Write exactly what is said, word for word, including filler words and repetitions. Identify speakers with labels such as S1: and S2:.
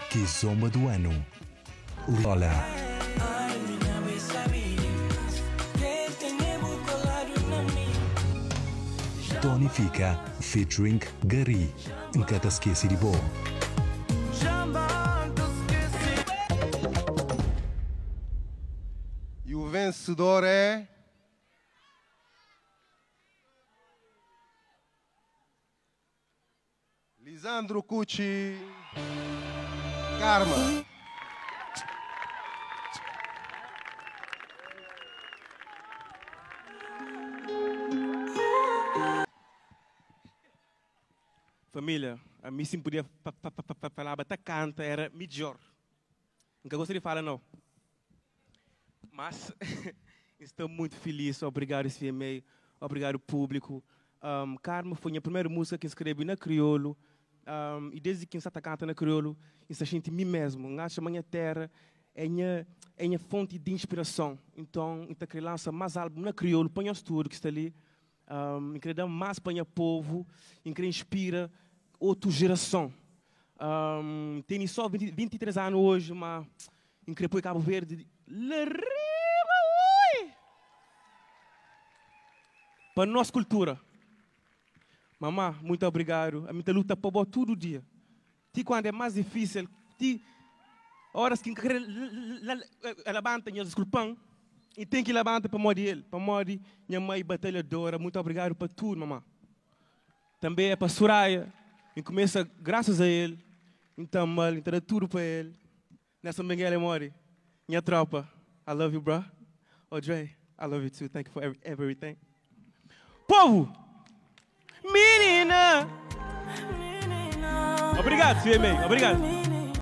S1: Kizomba do ano. Lola. Tonifica featuring Gari. Nunca te esqueci de bom.
S2: E o vencedor é... Lisandro Cucci. Karma.
S3: Família, a mim sim podia falar, mas canta era melhor. Nunca gostaria de falar, não. Mas estou muito feliz. Obrigado, esse e-mail. Obrigado, público. Um, Karma foi a primeira música que escrevi na crioulo. Um, e desde que eu está cantando na crioulo, eu sinto mim mesmo. Acho que a minha terra é minha, é minha fonte de inspiração. Então, eu quero lançar mais álbum na crioulo, põe o tudo que está ali. Um, eu quero dar mais para o povo. Eu quero inspirar outra geração. Um, tenho só vinte, vinte e três anos hoje, mas eu quero pôr Cabo Verde. Para a nossa cultura. Mamá, muito obrigado. A minha luta por todo dia. Ti quando é mais difícil, ti horas que quer levanta, desculpam, e tem que levantar para morrer ele, para morrer minha mãe batalhadora. Muito obrigado por tudo, mamá. Também é para Soraya. E começa graças a ele. Então, mal, então é tudo para ele. Nessa manhã ele morre. Minha tropa. I love you, bro. Audrey, I love you too. Thank you for every, everything. Povo! Menina! Obrigado, seu e-mail. Obrigado.